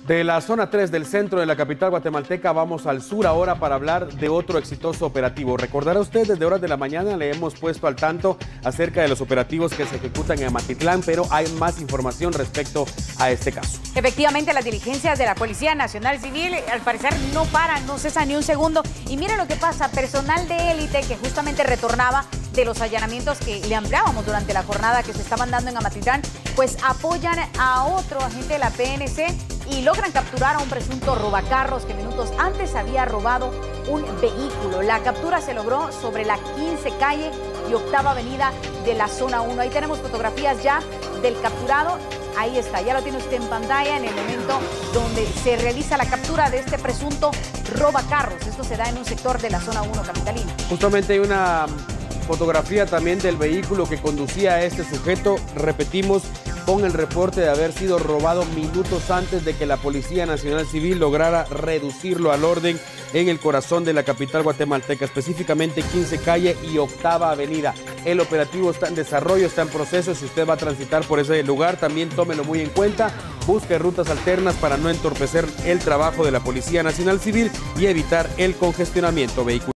De la zona 3 del centro de la capital guatemalteca vamos al sur ahora para hablar de otro exitoso operativo. Recordará usted, desde horas de la mañana le hemos puesto al tanto acerca de los operativos que se ejecutan en Amatitlán, pero hay más información respecto a este caso. Efectivamente, las diligencias de la Policía Nacional Civil al parecer no paran, no cesan ni un segundo. Y mire lo que pasa, personal de élite que justamente retornaba de los allanamientos que le ampliábamos durante la jornada que se estaban dando en Amatitlán, pues apoyan a otro agente de la PNC y logran capturar a un presunto robacarros que minutos antes había robado un vehículo. La captura se logró sobre la 15 calle y octava avenida de la zona 1. Ahí tenemos fotografías ya del capturado. Ahí está, ya lo tiene usted en pantalla en el momento donde se realiza la captura de este presunto robacarros. Esto se da en un sector de la zona 1 capitalina. Justamente hay una fotografía también del vehículo que conducía a este sujeto, repetimos, con el reporte de haber sido robado minutos antes de que la Policía Nacional Civil lograra reducirlo al orden en el corazón de la capital guatemalteca, específicamente 15 calle y octava avenida. El operativo está en desarrollo, está en proceso. Si usted va a transitar por ese lugar, también tómelo muy en cuenta. Busque rutas alternas para no entorpecer el trabajo de la Policía Nacional Civil y evitar el congestionamiento vehicular.